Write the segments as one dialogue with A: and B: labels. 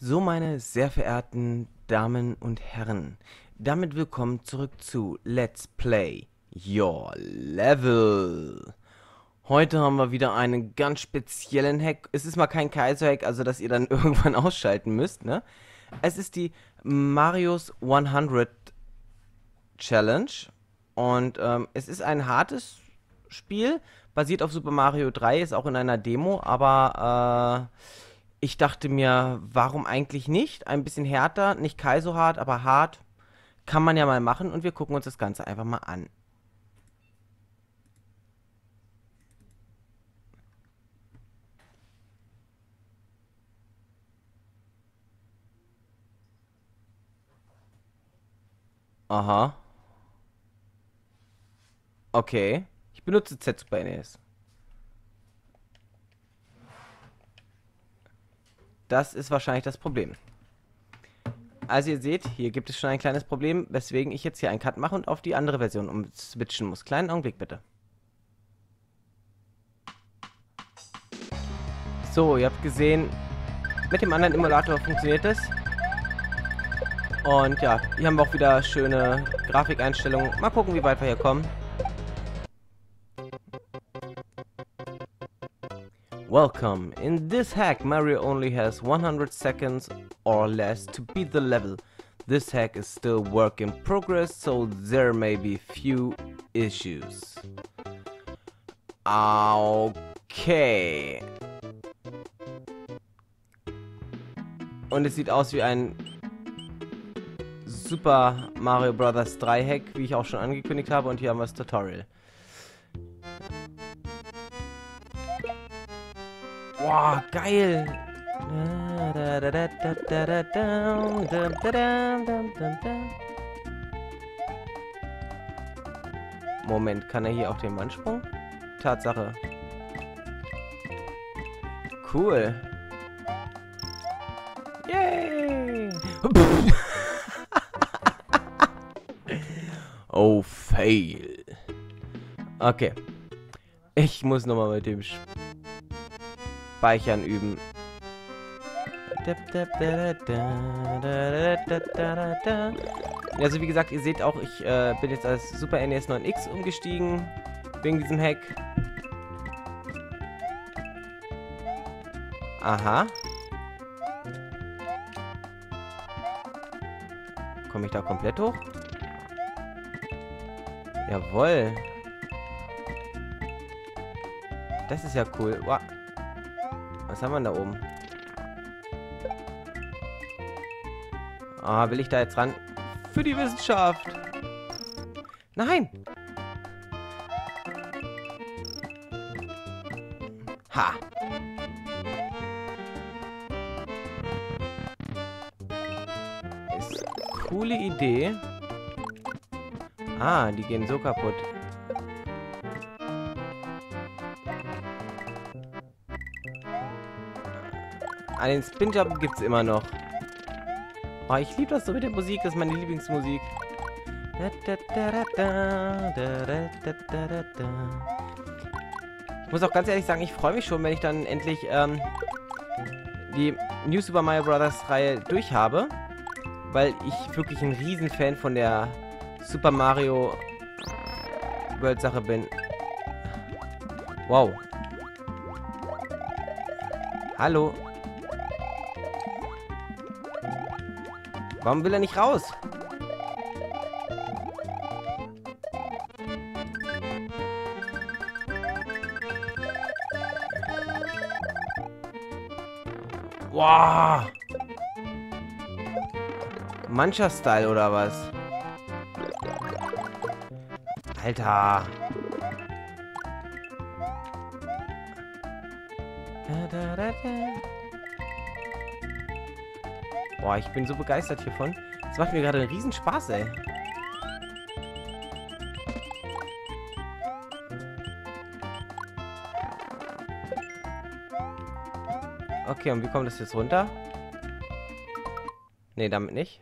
A: So, meine sehr verehrten Damen und Herren, damit willkommen zurück zu Let's Play Your Level. Heute haben wir wieder einen ganz speziellen Hack. Es ist mal kein Kaiser-Hack, also dass ihr dann irgendwann ausschalten müsst, ne? Es ist die Marios 100 Challenge und es ist ein hartes Spiel, basiert auf Super Mario 3, ist auch in einer Demo, aber ich dachte mir, warum eigentlich nicht? Ein bisschen härter, nicht Kaizo hart, aber hart. Kann man ja mal machen und wir gucken uns das Ganze einfach mal an. Aha. Okay. Ich benutze Z Super NES. Das ist wahrscheinlich das Problem. Also ihr seht, hier gibt es schon ein kleines Problem, weswegen ich jetzt hier einen Cut mache und auf die andere Version umswitchen muss. Kleinen Augenblick bitte. So, ihr habt gesehen, mit dem anderen Emulator funktioniert es. Und ja, hier haben wir auch wieder schöne Grafikeinstellungen. Mal gucken, wie weit wir hier kommen. Welcome. In this hack, Mario only has 100 seconds or less to beat the level. This hack is still work in progress, so there may be few issues. Okay. Und es sieht aus wie ein Super Mario Bros. 3 Hack, wie ich auch schon angekündigt habe. Und hier haben wir das Tutorial. Boah, geil! Moment, kann er hier auch den Mannsprung? Tatsache. Cool. Yay! Oh, fail. Okay. Ich muss nochmal mit dem Speichern üben. Also wie gesagt, ihr seht auch, ich bin jetzt als Super NES 9X umgestiegen. Wegen diesem Hack. Aha. Komme ich da komplett hoch? Jawohl. Das ist ja cool. Wow. Was haben wir denn da oben? Ah, will ich da jetzt ran? Für die Wissenschaft! Nein! Ha! Ist coole Idee. Ah, die gehen so kaputt. Den Spin-Jump gibt's immer noch. Oh, ich liebe das so mit der Musik. Das ist meine Lieblingsmusik. Ich muss auch ganz ehrlich sagen, ich freue mich schon, wenn ich dann endlich die New Super Mario Bros. Reihe durch habe. Weil ich wirklich ein Riesenfan von der Super Mario World Sache bin. Wow. Hallo. Warum will er nicht raus? Wow. Mancher-Style oder was? Alter. Boah, ich bin so begeistert hiervon. Das macht mir gerade einen Riesenspaß, ey. Okay, und wie kommt das jetzt runter? Nee, damit nicht.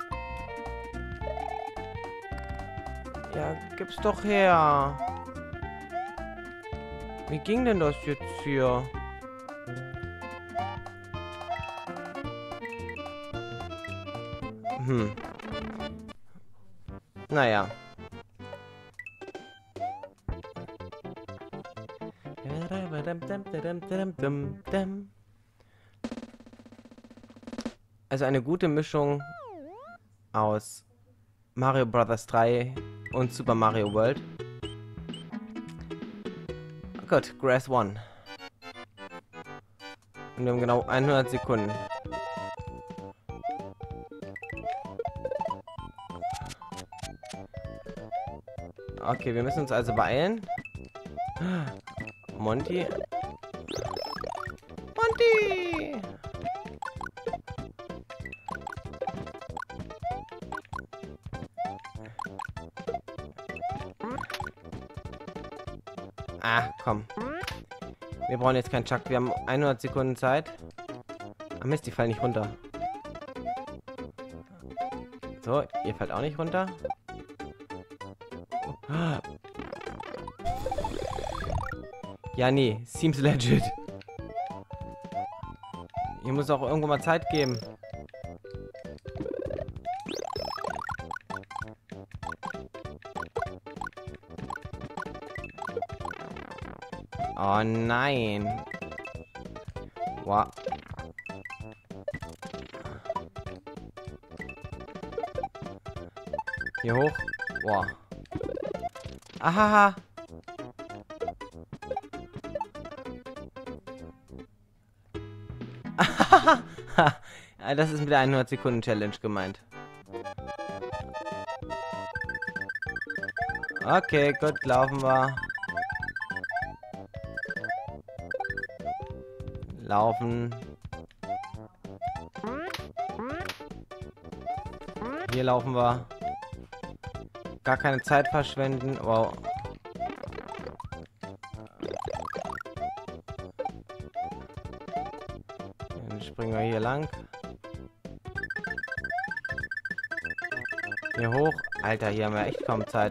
A: Ja, gib's doch her. Wie ging denn das jetzt hier? Naja. Also eine gute Mischung aus Mario Bros. 3 und Super Mario World. Oh Gott, Grass 1. Und wir haben genau 100 Sekunden. Okay, wir müssen uns also beeilen. Monty. Monty! Ah, komm. Wir brauchen jetzt keinen Chuck. Wir haben 100 Sekunden Zeit. Ah, Mist, die fallen nicht runter. So, ihr fällt auch nicht runter. Ja, nee. Seems legit. Hier muss auch irgendwo mal Zeit geben. Oh nein. Wow. Hier hoch. Wow. Ahaha. Das ist mit der 100 Sekunden Challenge gemeint. Okay, gut, laufen wir. Laufen. Hier laufen wir. Gar keine Zeit verschwenden. Wow. Dann springen wir hier lang. Hier hoch. Alter, hier haben wir echt kaum Zeit.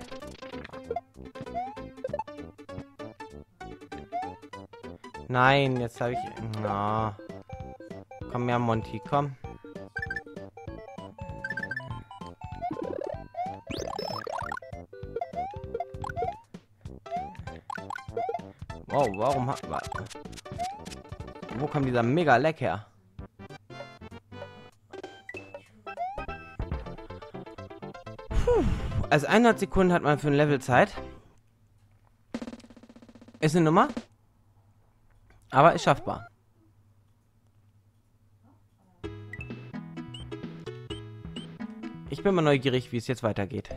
A: Nein, jetzt habe ich... Oh. Komm her, Monty, komm. Wow, warum hat... Wo kommt dieser Mega-Leck her? Puh. Also 100 Sekunden hat man für ein Level Zeit. Ist eine Nummer. Aber ist schaffbar. Ich bin mal neugierig, wie es jetzt weitergeht.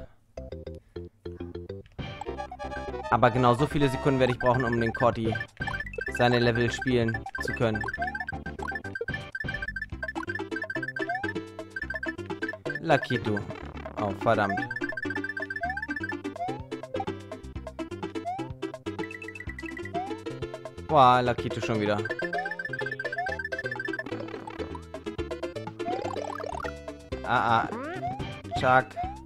A: Aber genau so viele Sekunden werde ich brauchen, um den Corti seine Level spielen zu können. Lakitu. Oh, verdammt. Boah, Lakitu schon wieder. Ah. Chuck.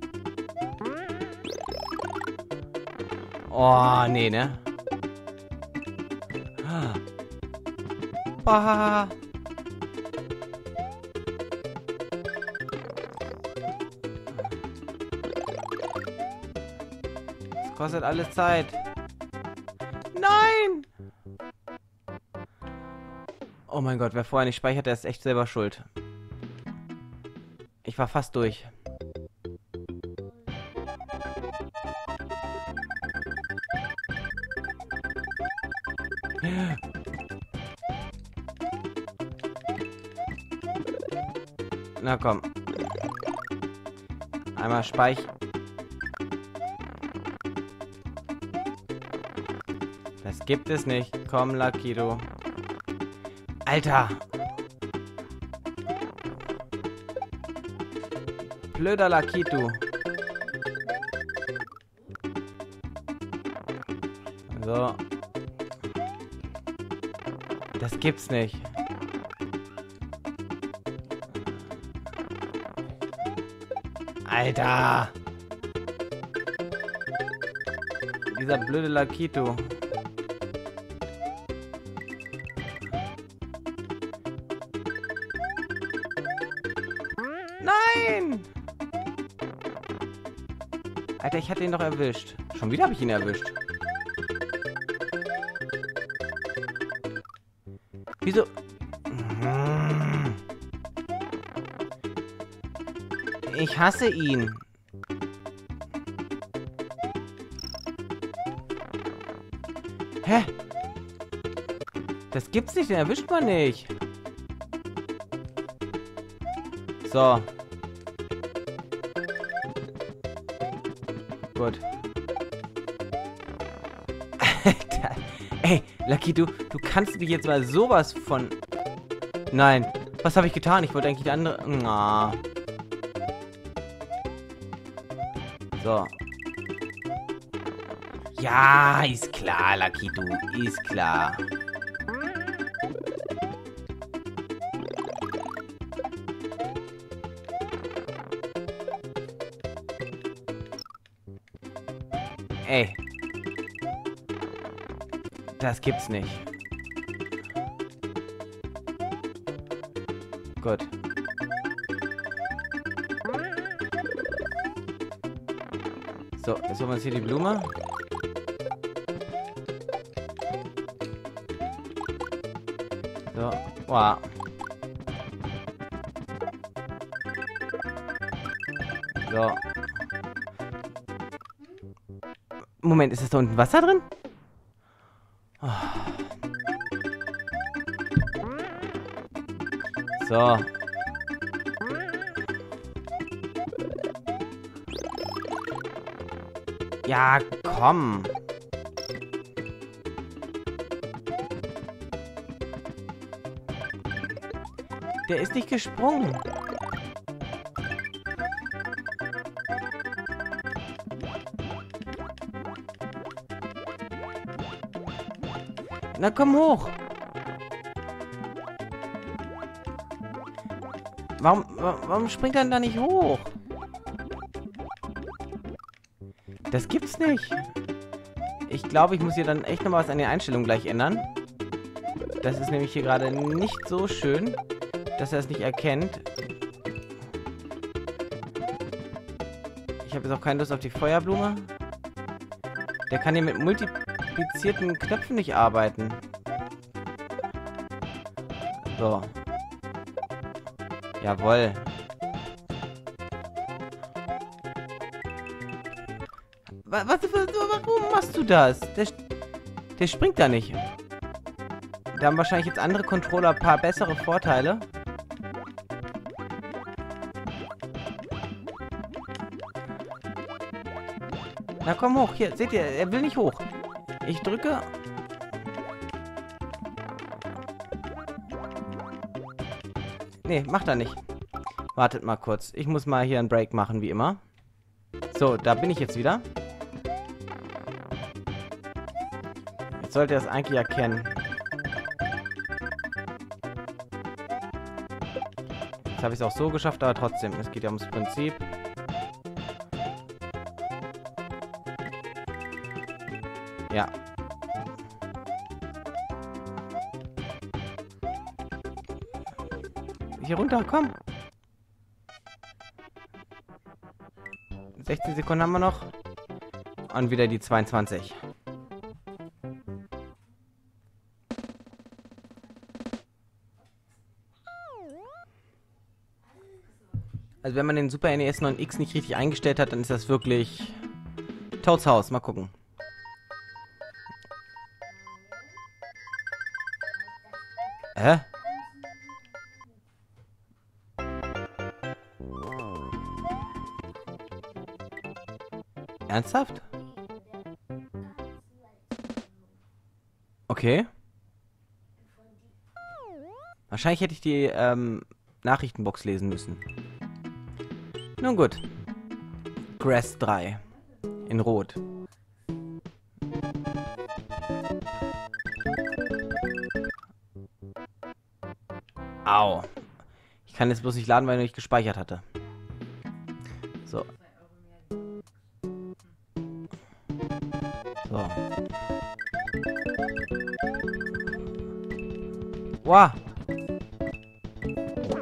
A: Oh, nee, ne? Bah. Das kostet alles Zeit. Nein! Oh mein Gott, wer vorher nicht speichert, der ist echt selber schuld. Ich war fast durch. Na komm. Einmal speichern. Das gibt es nicht. Komm, Lakitu. Alter! Blöder Lakitu. So. Das gibt's nicht. Alter! Dieser blöde Lakitu. Nein! Alter, ich hatte ihn doch erwischt. Schon wieder habe ich ihn erwischt. Wieso? Ich hasse ihn. Hä? Das gibt's nicht, den erwischt man nicht. So. Gut. Alter. Ey, Lucky, du kannst mich jetzt mal sowas von... Nein. Was habe ich getan? Ich wollte eigentlich die andere... Ah. So. Ja, ist klar, Lucky, du. Ist klar. Ey. Das gibt's nicht. Gut. So, jetzt holen wir uns hier die Blume. So. Wow. So. Moment, ist das da unten Wasser drin? Oh. So. Ja, komm. Der ist nicht gesprungen. Na komm hoch. Warum springt er denn da nicht hoch? Das gibt's nicht. Ich glaube, ich muss hier dann echt noch mal was an den Einstellungen gleich ändern. Das ist nämlich hier gerade nicht so schön, dass er es nicht erkennt. Ich habe jetzt auch keine Lust auf die Feuerblume. Der kann hier mit multiplizierten Knöpfen nicht arbeiten. So. Jawohl. Warum machst du das? Der springt da nicht. Da haben wahrscheinlich jetzt andere Controller ein paar bessere Vorteile. Na komm hoch, hier, seht ihr, er will nicht hoch. Ich drücke. Nee, macht er nicht. Wartet mal kurz. Ich muss mal hier einen Break machen, wie immer. So, da bin ich jetzt wieder. Jetzt sollte er es eigentlich erkennen. Jetzt habe ich es auch so geschafft, aber trotzdem. Es geht ja ums Prinzip. Ja. Hier runter, komm. 16 Sekunden haben wir noch. Und wieder die 22. Also wenn man den Super NES 9X nicht richtig eingestellt hat, dann ist das wirklich Toads Haus. Mal gucken. Hä? Ernsthaft? Okay. Wahrscheinlich hätte ich die Nachrichtenbox lesen müssen. Nun gut. Grass 3. In Rot. Au. Ich kann jetzt bloß nicht laden, weil ich nicht gespeichert hatte. So. So. Wow.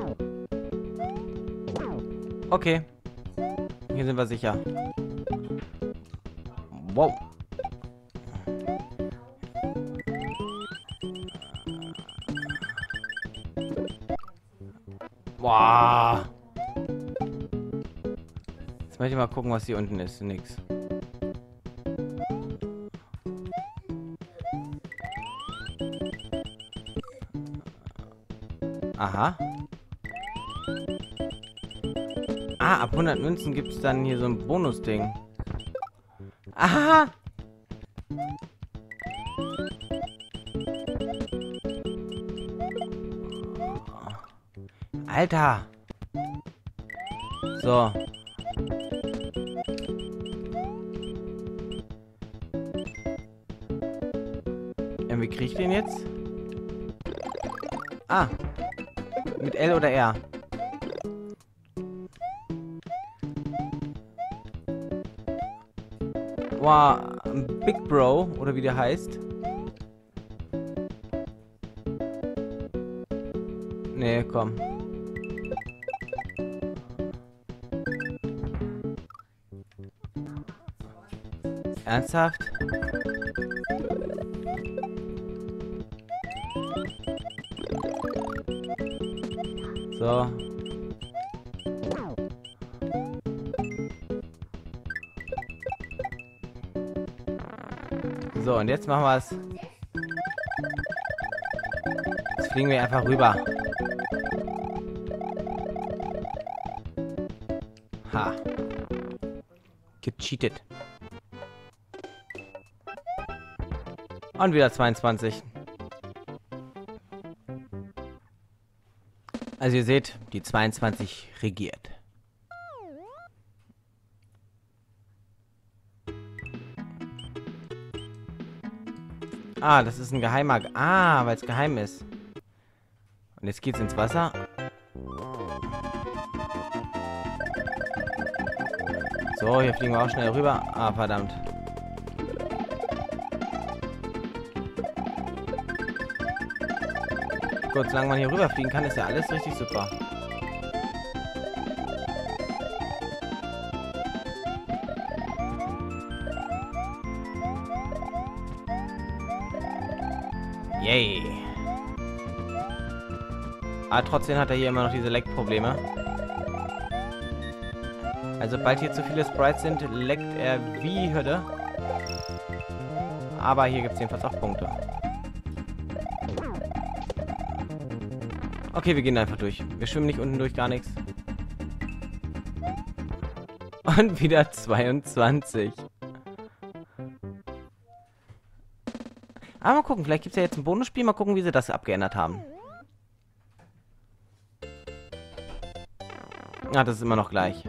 A: Okay. Hier sind wir sicher. Wow. Wow. Jetzt möchte ich mal gucken, was hier unten ist. Nix. Aha. Ah, ab 100 Münzen gibt es dann hier so ein Bonusding. Aha! Alter! So. Ja, wie krieg ich den jetzt? Ah! Mit L oder R? Wow, Big Bro, oder wie der heißt. Nee, komm. Ernsthaft? So. So, und jetzt machen wir es. Jetzt fliegen wir einfach rüber. Ha. Gecheatet. Und wieder 22. Also ihr seht, die 22 regiert. Ah, das ist ein geheimer... Ah, weil es geheim ist. Und jetzt geht's ins Wasser. So, hier fliegen wir auch schnell rüber. Ah, verdammt. Gut, solange man hier rüberfliegen kann, ist ja alles richtig super. Yay. Aber trotzdem hat er hier immer noch diese Leck-Probleme. Also sobald hier zu viele Sprites sind, leckt er wie Hölle. Aber hier gibt es jedenfalls auch Punkte. Okay, wir gehen einfach durch. Wir schwimmen nicht unten durch, gar nichts. Und wieder 22. Aber mal gucken, vielleicht gibt es ja jetzt ein Bonusspiel. Mal gucken, wie sie das abgeändert haben. Ah, das ist immer noch gleich.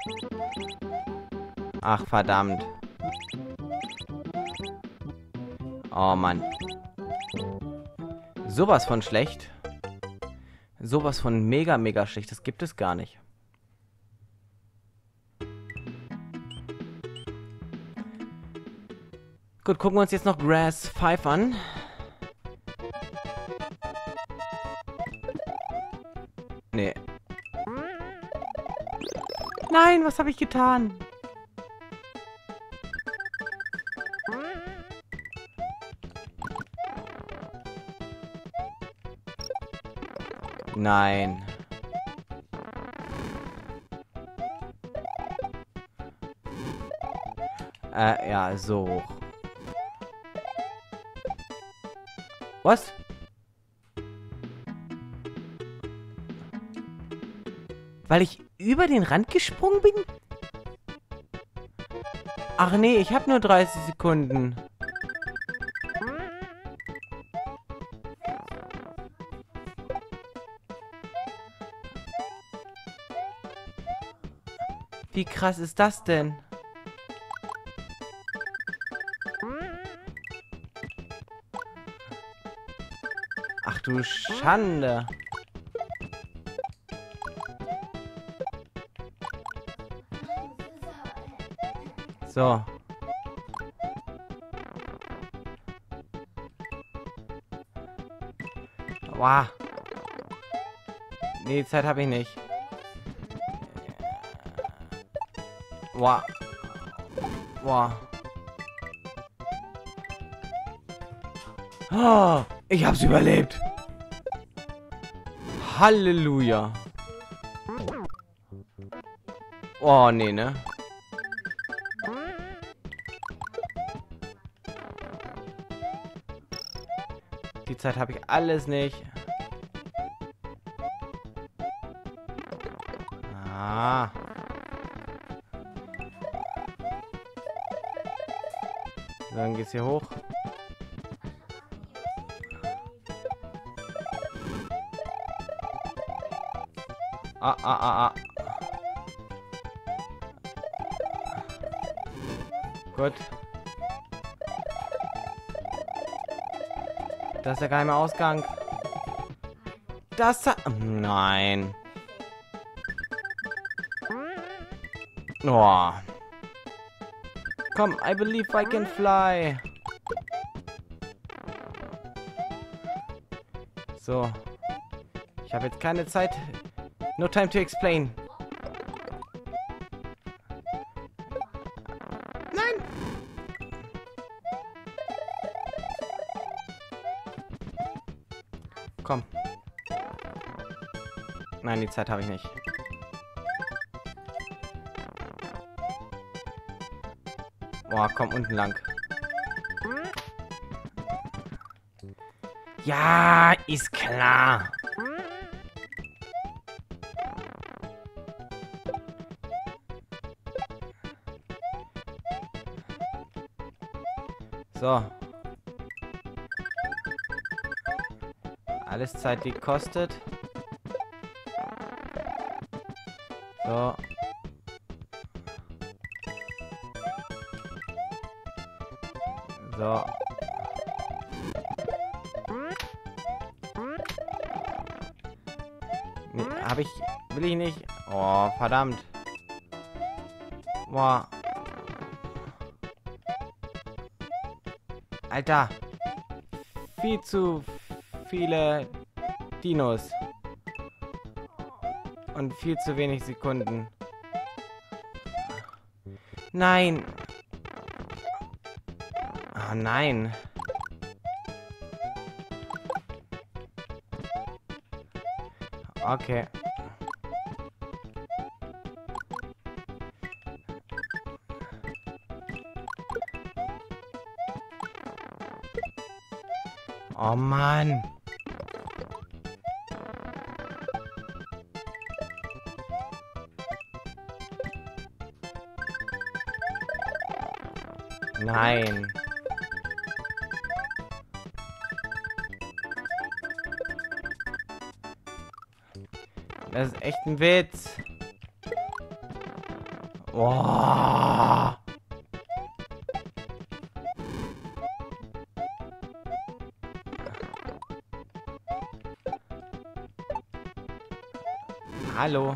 A: Ach, verdammt. Oh, Mann. Sowas von schlecht. Sowas von mega, mega schlecht. Das gibt es gar nicht. Gut, gucken wir uns jetzt noch Grass 5 an. Nee. Nein, was habe ich getan? Nein. Ja, so hoch. Was? Weil ich über den Rand gesprungen bin? Ach nee, ich habe nur 30 Sekunden. Wie krass ist das denn? Ach du Schande. So. Wow. Nee, die Zeit habe ich nicht. Wow. Wow. Oh, ich hab's überlebt. Halleluja. Oh, nee, ne? Die Zeit habe ich alles nicht. Ah. So, dann geht's hier hoch. Ah. Gut. Das ist der geheime Ausgang. Nein. Oh. Komm, I believe I can fly. So. Ich habe jetzt keine Zeit. No time to explain. Nein. Komm. Nein, die Zeit habe ich nicht. Boah, komm unten lang. Ja, ist klar. So. Alles Zeit, die kostet. So. So. Nee, will ich nicht. Oh, verdammt. Boah. Alter. Viel zu viele Dinos. Und viel zu wenig Sekunden. Nein. Oh nein. Okay. Oh Mann. Nein. Das ist echt ein Witz. Boah. Hallo.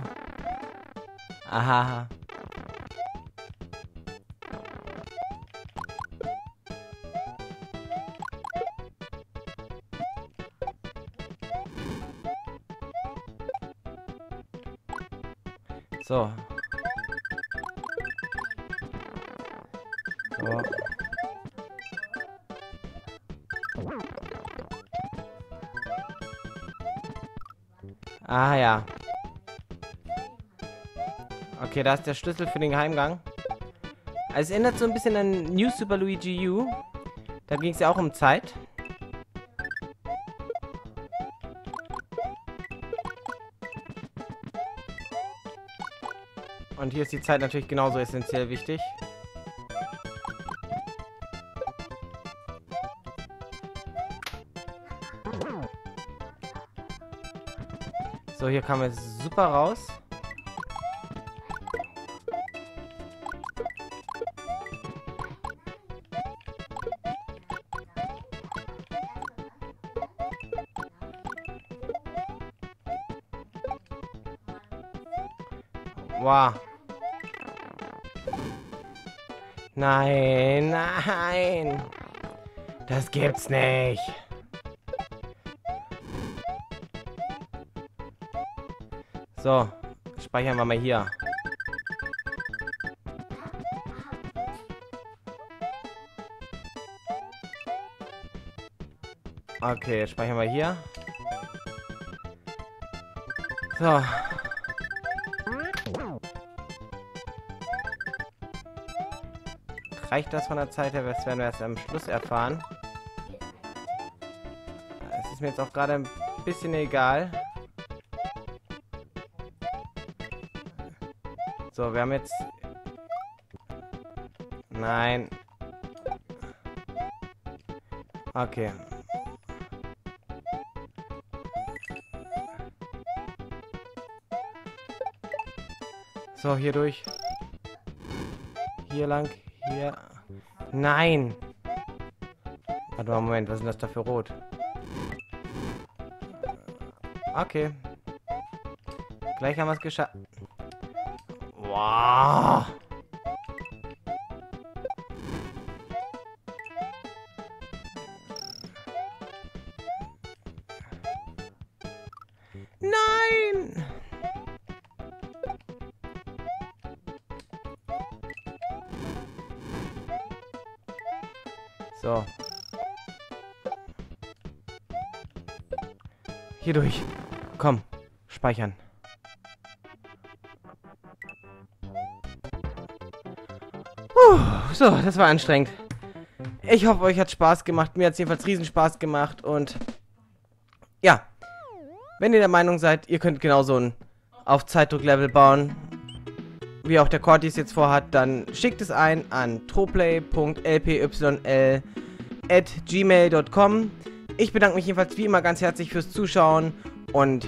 A: Aha. So. So. Ah ja. Okay, da ist der Schlüssel für den Geheimgang. Also es erinnert so ein bisschen an New Super Luigi U. Da ging es ja auch um Zeit. Und hier ist die Zeit natürlich genauso essentiell wichtig. So, hier kam es super raus. Wow. Nein, nein. Das gibt's nicht. So, speichern wir mal hier. Okay, jetzt speichern wir hier. So. Reicht das von der Zeit her? Das werden wir erst am Schluss erfahren. Es ist mir jetzt auch gerade ein bisschen egal. So, wir haben jetzt... Nein. Okay. So, hier durch. Hier lang. Hier. Nein! Warte mal, Moment. Was ist denn das da für Rot? Okay. Gleich haben wir es geschafft. Wow! Nein! So. Hier durch. Komm. Speichern. So, das war anstrengend. Ich hoffe, euch hat Spaß gemacht. Mir hat es jedenfalls riesen Spaß gemacht. Und ja, wenn ihr der Meinung seid, ihr könnt genauso ein auf Zeitdruck-Level bauen, wie auch der Corti es jetzt vorhat, dann schickt es ein an troplay.lpyl@gmail.com. Ich bedanke mich jedenfalls wie immer ganz herzlich fürs Zuschauen und denkt dran, der 11. September ist nicht mehr weit. Ich bin euer Tro, haut rein. Tschüss, tschüss.